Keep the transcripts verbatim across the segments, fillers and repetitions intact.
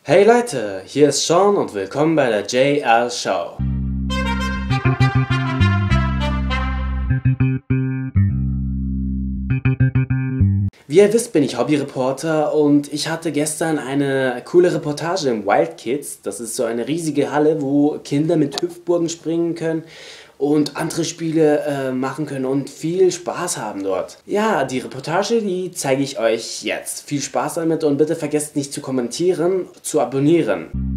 Hey Leute, hier ist Sean und willkommen bei der J L Show. Wie ihr wisst, bin ich Hobbyreporter und ich hatte gestern eine coole Reportage im Wild Kids. Das ist so eine riesige Halle, wo Kinder mit Hüpfburgen springen können und andere Spiele äh, machen können und viel Spaß haben dort. Ja, die Reportage, die zeige ich euch jetzt. Viel Spaß damit und bitte vergesst nicht zu kommentieren, zu abonnieren.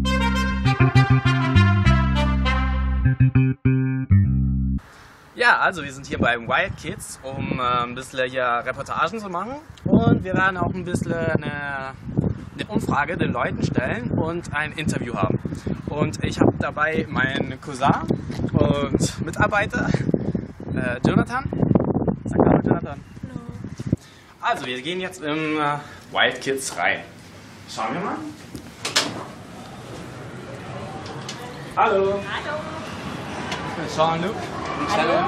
Ja, also wir sind hier beim Wild Kids, um äh, ein bisschen hier Reportagen zu machen, und wir werden auch ein bisschen eine, eine Umfrage den Leuten stellen und ein Interview haben. Und ich habe dabei meinen Cousin und Mitarbeiter, äh, Jonathan. Sag mal, Jonathan. Hallo. Also wir gehen jetzt im äh, Wild Kids rein. Schauen wir mal. Hallo. Hallo. Jean-Luc. Hallo.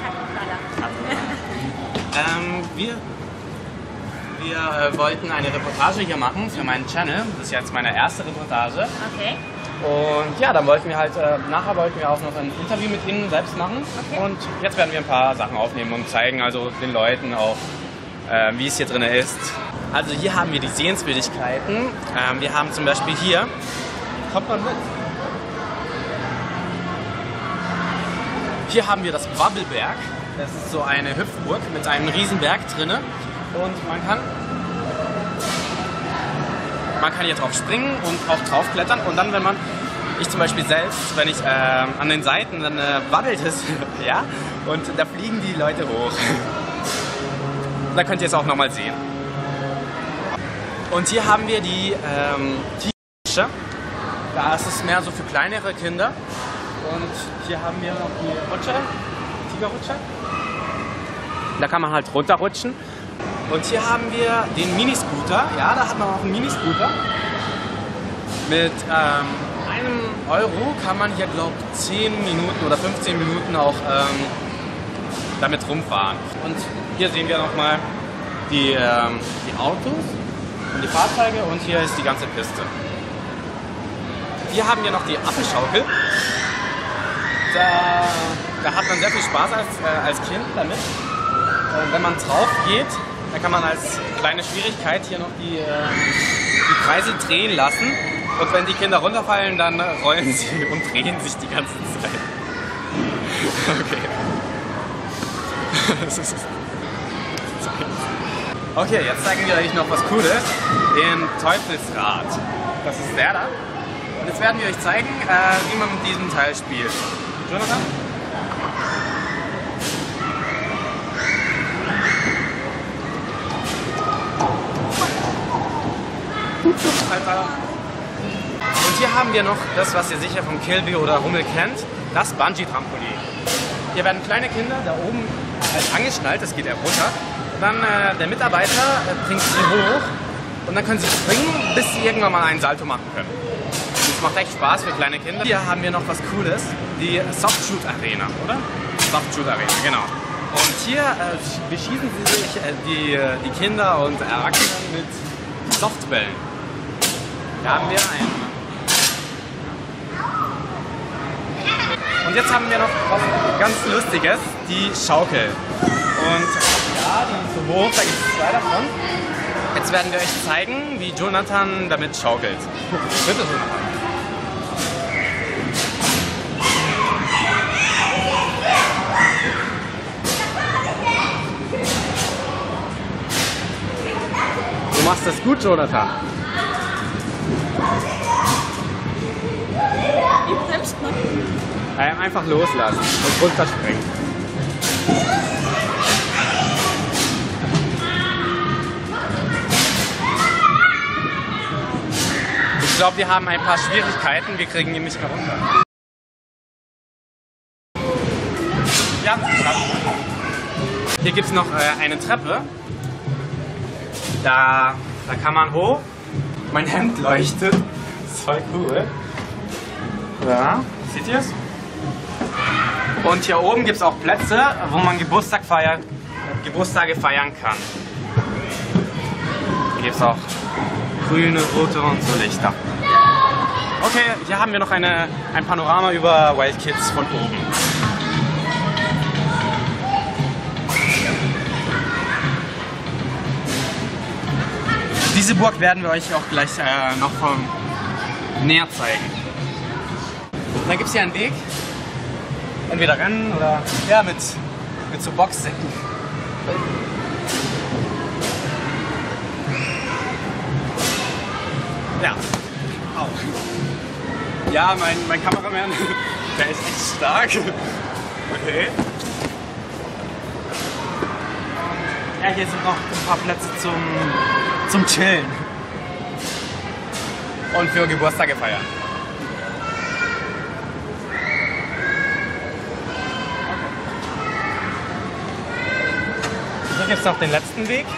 Ähm, wir wir äh, wollten eine Reportage hier machen für meinen Channel. Das ist jetzt meine erste Reportage. Okay. Und ja, dann wollten wir halt, äh, nachher wollten wir auch noch ein Interview mit Ihnen selbst machen. Okay. Und jetzt werden wir ein paar Sachen aufnehmen und zeigen also den Leuten auch, äh, wie es hier drin ist. Also hier haben wir die Sehenswürdigkeiten. Ähm, wir haben zum Beispiel hier, kommt man mit? Hier haben wir das Wabbelberg. Das ist so eine Hüpfburg mit einem riesen Berg drinne. Und man kann, man kann hier drauf springen und auch drauf klettern. Und dann, wenn man, ich zum Beispiel selbst, wenn ich äh, an den Seiten, dann äh, wabbelt es, ja, und da fliegen die Leute hoch. Da könnt ihr es auch nochmal sehen. Und hier haben wir die ähm, Tigerrutsche. Da ist es mehr so für kleinere Kinder. Und hier haben wir noch die Rutsche, Tigerrutsche. Da kann man halt runterrutschen. Und hier haben wir den Miniscooter. Ja, da hat man auch einen Miniscooter. Mit ähm, einem Euro kann man hier, glaube ich, zehn Minuten oder fünfzehn Minuten auch ähm, damit rumfahren. Und hier sehen wir nochmal die, ähm, die Autos und die Fahrzeuge, und hier ist die ganze Piste. Hier haben wir noch die Affenschaukel. Da, da hat man sehr viel Spaß als, äh, als Kind damit. Und wenn man drauf geht, dann kann man als kleine Schwierigkeit hier noch die, äh, die Kreisel drehen lassen. Und wenn die Kinder runterfallen, dann rollen sie und drehen sich die ganze Zeit. Okay. Okay, jetzt zeigen wir euch noch was Cooles. Den Teufelsrad. Das ist der da. Und jetzt werden wir euch zeigen, äh, wie man mit diesem Teil spielt. Jonathan? Alter. Und hier haben wir noch das, was ihr sicher vom Kilby oder Rummel kennt, das Bungee-Trampolin. Hier werden kleine Kinder da oben halt angeschnallt, das geht eher runter. Dann äh, der Mitarbeiter äh, bringt sie hoch und dann können sie springen, bis sie irgendwann mal einen Salto machen können. Das macht echt Spaß für kleine Kinder. Hier haben wir noch was Cooles, die Soft-Shoot-Arena, oder? Soft-Shoot-Arena, genau. Und hier äh, beschießen sie sich äh, die, die Kinder und Erwachsenen mit Softbällen. Da haben wir einen. Und jetzt haben wir noch was ganz Lustiges, die Schaukel. Und ja, die ist so hoch, da gibt es zwei davon. Jetzt werden wir euch zeigen, wie Jonathan damit schaukelt. Bitte, Jonathan. Du machst das gut, Jonathan. Wie bremst man? Einfach loslassen und runterspringen. Ich glaube, wir haben ein paar Schwierigkeiten. Wir kriegen ihn nicht mehr runter. Ja, hier gibt es noch äh, eine Treppe. Da, da kann man hoch. Mein Hemd leuchtet. Das ist voll cool. Ja, seht ihr es? Und hier oben gibt es auch Plätze, wo man Geburtstag feiern, Geburtstage feiern kann. Hier gibt es auch grüne, rote und so Lichter. Okay, hier haben wir noch eine, ein Panorama über Wild Kids von oben. Diese Burg werden wir euch auch gleich äh, noch von näher zeigen. Und dann gibt es hier einen Weg, entweder rennen oder ja, mit, mit so Boxsäcken. Ja. Au. Ja, mein, mein Kameramann, der ist echt stark. Okay. Ja, hier sind noch ein paar Plätze zum, zum Chillen. Und für Geburtstage feiern. Hier gibt es noch den letzten Weg.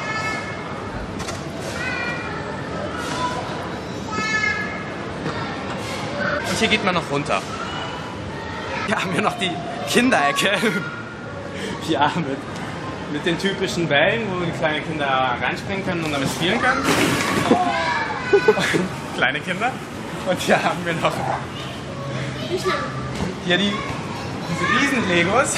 Und hier geht man noch runter. Hier haben wir noch die Kinderecke. Ja, mit, mit den typischen Bällen, wo die kleinen Kinder reinspringen können und damit spielen können. Kleine Kinder. Und hier haben wir noch hier die, diese riesen Legos.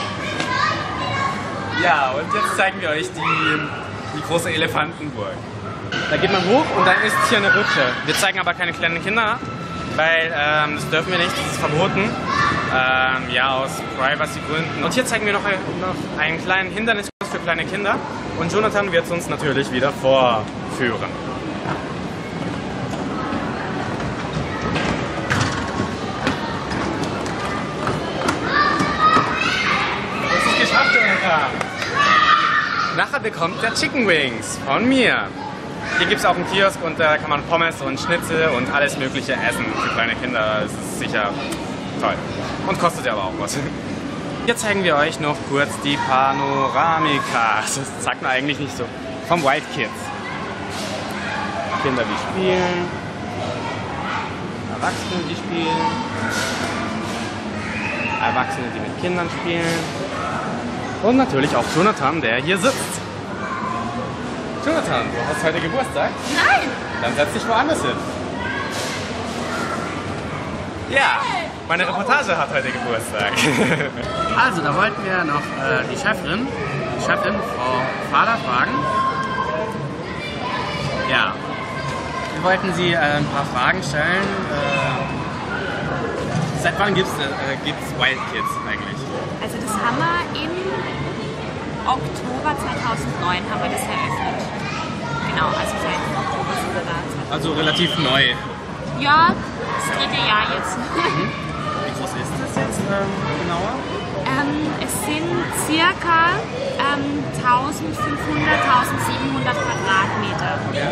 Ja, und jetzt zeigen wir euch die, die große Elefantenburg. Da geht man hoch und dann ist hier eine Rutsche. Wir zeigen aber keine kleinen Kinder, weil ähm, das dürfen wir nicht, das ist verboten. Ähm, ja, aus Privacy-Gründen. Und hier zeigen wir noch, ein, noch einen kleinen Hinderniskurs für kleine Kinder. Und Jonathan wird es uns natürlich wieder vorführen. Das ist geschafft, Jonathan. Nachher bekommt der Chicken Wings von mir. Hier gibt es auch einen Kiosk und da kann man Pommes und Schnitzel und alles mögliche essen für kleine Kinder. Das ist sicher toll. Und kostet ja aber auch was. Hier zeigen wir euch noch kurz die Panoramika. Das sagt man eigentlich nicht so. Vom Wild Kids. Kinder, die spielen. Erwachsene, die spielen. Erwachsene, die mit Kindern spielen. Und natürlich auch Jonathan, der hier sitzt. Jonathan, du hast heute Geburtstag? Nein! Dann setz dich woanders hin. Ja, meine Reportage hat heute Geburtstag. Also, da wollten wir noch äh, die Chefin, die Chefin, Frau Fahler, fragen. Ja, wir wollten sie äh, ein paar Fragen stellen. Äh, seit wann gibt es äh, gibt's Wild Kids eigentlich? Also das haben wir im Oktober zweitausendneun haben wir das eröffnet. Genau, also seit Oktober sind wir da. Also relativ neu. Ja, das dritte Jahr jetzt. Mhm. Wie groß ist das jetzt ähm, genauer? ähm, es sind circa ähm, eintausendfünfhundert, eintausendsiebenhundert Quadratmeter. Ja.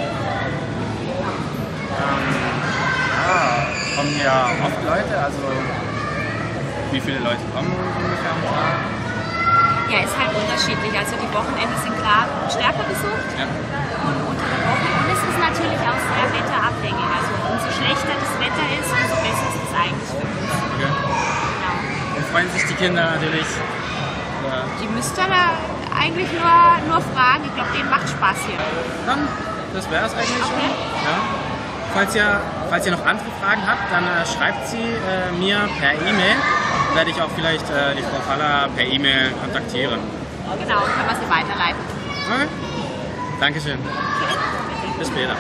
Ähm, ja, kommen ja oft Leute, also wie viele Leute kommen ungefähr am Tag? Ja, ist halt unterschiedlich. Also die Wochenende sind klar stärker besucht Ja. und unter der Woche. Und es ist natürlich auch sehr wetterabhängig. Also umso schlechter das Wetter ist, umso besser ist es eigentlich für uns. Okay. Genau. Und freuen sich die Kinder natürlich. Oder? Die müsst ihr da eigentlich nur, nur fragen. Ich glaube, denen macht Spaß hier. Dann, das wäre es eigentlich Okay. schon. Ja. Falls ihr, falls ihr noch andere Fragen habt, dann äh, schreibt sie äh, mir per E-Mail. Werde ich auch vielleicht äh, die Frau Faller per E-Mail kontaktieren. Genau, können wir sie weiterleiten. Okay. Dankeschön. Bis später.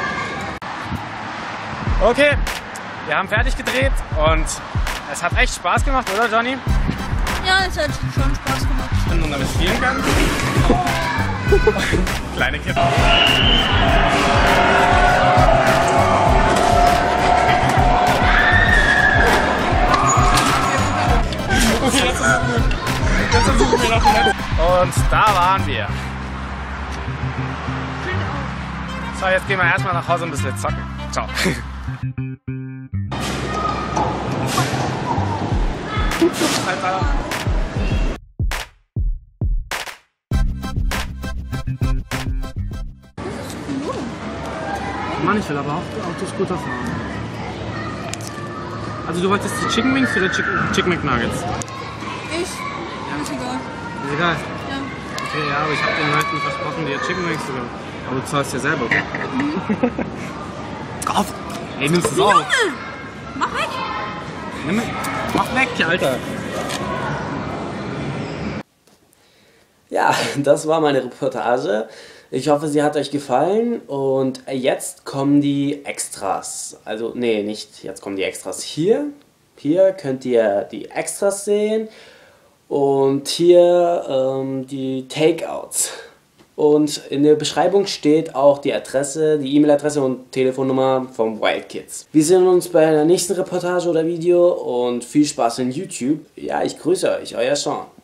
Okay, wir haben fertig gedreht und es hat echt Spaß gemacht, oder Johnny? Ja, es hat schon Spaß gemacht. Und man damit spielen kann. Kleine Kinder. Okay, jetzt ist es gut. Jetzt versuchen wir noch den letzten. Und da waren wir. So, jetzt gehen wir erstmal nach Hause und ein bisschen zocken. Ciao. Alter. Mann, ich will aber auch Autoscooter fahren. Also du wolltest die Chicken Wings oder Chicken, Chicken McNuggets? Ich? Ja, ist egal. Ist egal? Ja. Okay, ja, aber ich habe den Leuten versprochen, dir Chicken Wings zu geben. Aber du zahlst ja selber. Mhm. Kauf! Ey, nimmst du es auf? Mach Nimm, mach weg, Alter. Ja, das war meine Reportage. Ich hoffe, sie hat euch gefallen und jetzt kommen die Extras. Also, nee, nicht jetzt kommen die Extras. Hier, hier könnt ihr die Extras sehen und hier ähm, die Takeouts. Und in der Beschreibung steht auch die Adresse, die E-Mail-Adresse und Telefonnummer vom Wild Kids. Wir sehen uns bei der nächsten Reportage oder Video und viel Spaß in YouTube. Ja, ich grüße euch, euer Sean.